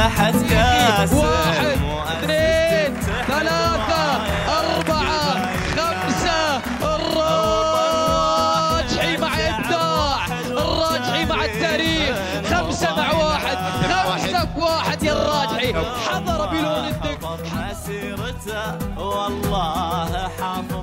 تحت كاس 1 2 3 4 5 الراجحي مع إبداع، الراجحي مع التاريخ. 5 مع 1، 5 في 1 يا الراجحي. حضر بلون الدق مسيرته والله حافظ